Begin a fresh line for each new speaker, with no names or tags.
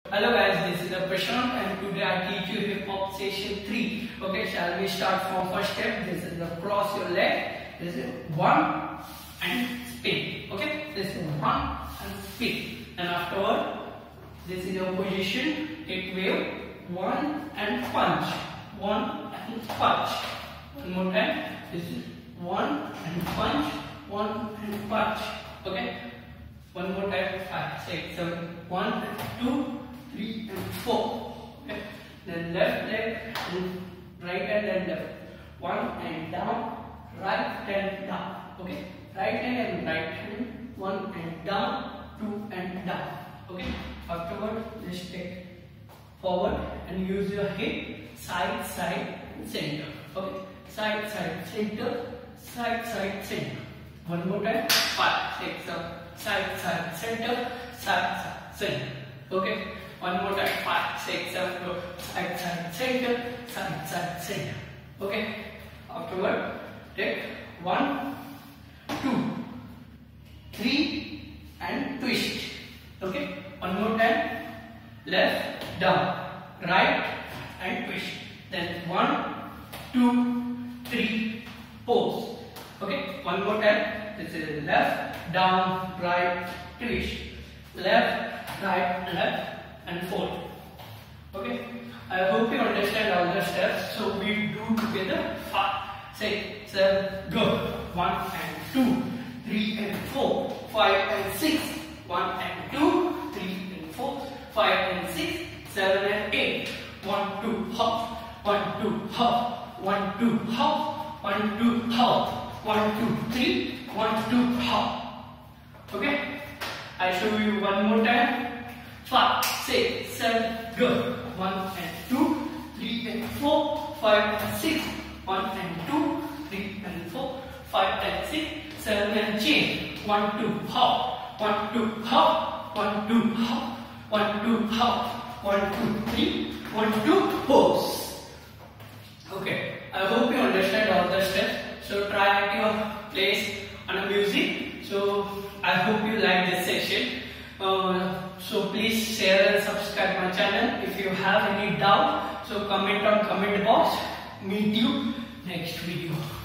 Hello guys, this is Prashant and today I teach you hip hop session 3. Okay, shall we start from first step? This is the cross your leg. This is 1 and spin. Okay, this is 1 and spin. And afterward, this is your position. Take wave 1 and punch. 1 and punch. One more time. This is 1 and punch. 1 and punch. Okay. One more time. 5, 6, 7. 1, 2, 3 and 4. Okay. Then left leg and right hand and left. 1 and down, right and down. Okay. Right hand and right hand. 1 and down, 2 and down. Okay. Afterward, just take forward and use your hip side, side, center. Okay. Side, side, center. Side, side, center. One more time. 5, 6, 7. Side, side, center. Side, side, center. Okay. One more time. 5, 6, 7. Go. Side, side, center. Side, side, center. Okay. Afterward, take 1, 2, 3 and twist. Okay. One more time. Left, down, right and twist. Then 1, 2, 3, pose. Okay. One more time. This is left, down, right, twist. Left, right, left and fold. Okay. I hope you understand all the steps. So we do together. 5, 6, 7, go. 1 and 2, 3 and 4, 5 and 6. 1 and 2, 3 and 4, 5 and 6, 7 and 8. 1, 2, hop. 1, 2, hop. 1, 2, hop. 1, 2, hop. 1, 2, 3. 1, 2, hop. Okay. I show you one more time. 5, 6, 7, go. 1 and 2, 3 and 4, 5 and 6. 1 and 2, 3 and 4, 5 and 6, 7 and change. 1, 2, hop. 1, 2, hop. 1, 2, hop. 1, 2, hop. 1, 2, 3. 1, 2, pose. Okay. I hope you understand all the steps. So try at your place on a music. So I hope you like this session. So please share and subscribe my channel. If you have any doubt, so comment on comment box. Meet you next video.